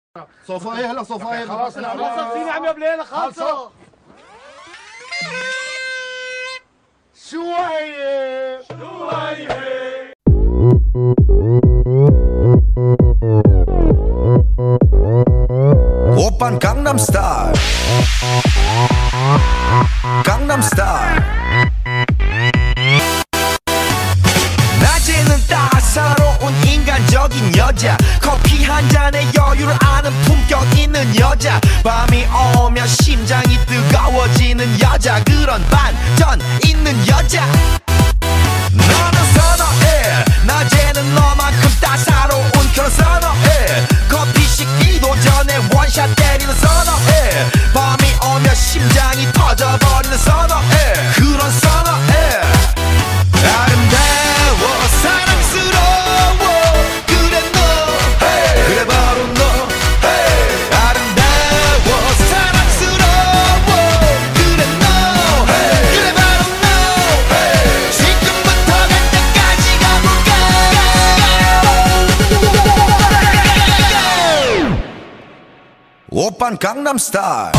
صوفايه هلا صوفايه خلاص فيني عم بليله خالصه شويه 오빤 강남스타일 강남스타일 낮에는 따사로운 인간적인 여자 커피 한 잔에 여유를 아는 품격 있는 여자 밤이 오면 심장이 뜨거워지는 여자 그런 반전 있는 여자 너는 선호해 낮에는 너만큼 따사로운 그런 선호해 커피 식기도 전에 원샷 때리는 선호해 밤이 오면 심장이 터져버리는 선호해 그런 선호해 아름다워 사랑스러워 그래 너 hey. 그래 바로 너 hey. 아름다워 사랑스러워 그래 너 hey. 그래 바로 너 hey. 지금부터 갈 때까지 가볼까 오빤 강남스타일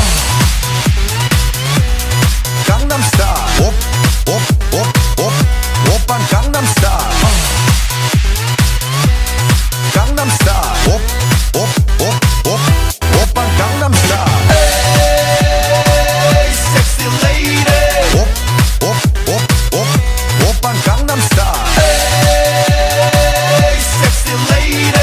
강남스타일 오빤 강남스타일 강남스타일 오빤 강남스타일 에이 섹시 레이디 오빤 강남스타일 에이 섹시 레이디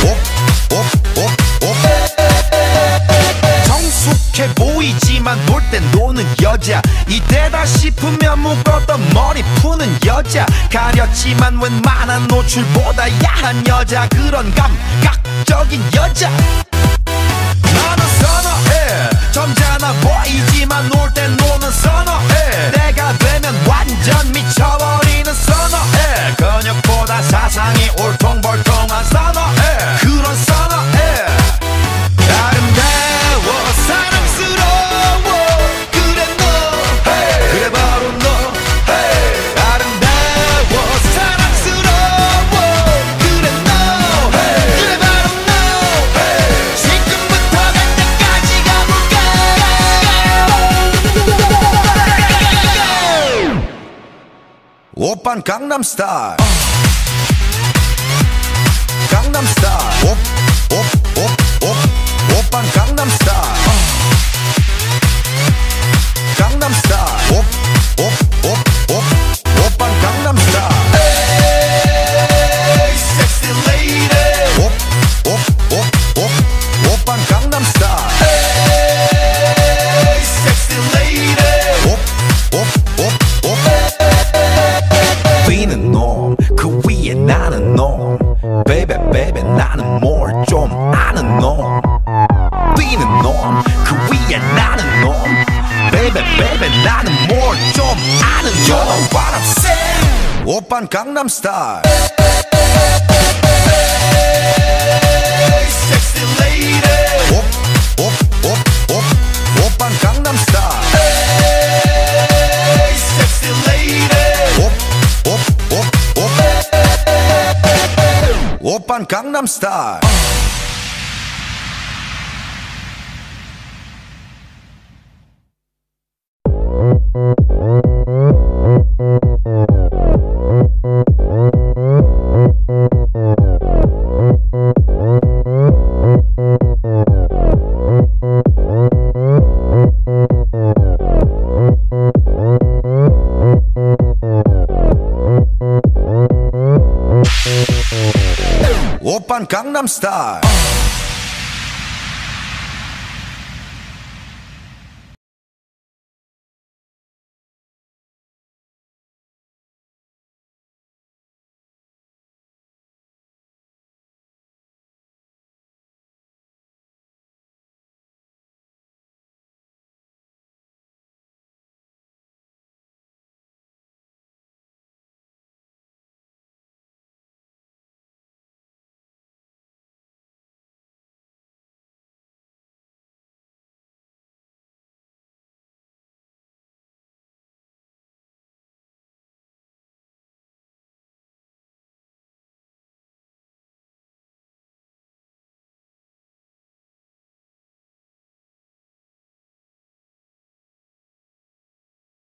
성숙해 보이지만 놀 땐 노는 여자 이때다 싶으면 묶었던 머리 푸는 여자 가렸지만 웬만한 노출보다 야한 여자 그런 감각적인 여자 나는 선호해 점잖아 보이지만 놀 땐 노는 선호해 내가 되면 완전 미쳐버리는 선호해 근육보다 사상이 울퉁불퉁한 선호해 그런 선호해 아름다워 사랑스러워 그래 너 hey. 그래 바로 너 hey. 아름다워 사랑스러워 그래 너 hey. 그래 바로 너 hey. 지금부터 갈 때까지 가볼까 오빤 강남스타일 강남스타일 오빤 강남스타일 강남스타일 오빤 강남스타일 에이 섹시 레이디 오빤 강남스타일 에이 섹시 레이디 뛰는 놈 그 위에 나는 놈 베이베 베이베 나는 뭘 좀 아는 놈 뛰는 놈 그 위에 나는 놈 베이베 베이베 나는 뭘 좀 아는 놈 You know what I'm saying 오빤 강남스타일 섹시 레이디 오빤 강남스타일 섹시 레이디 오빤 강남스타일 오빤 강남스타일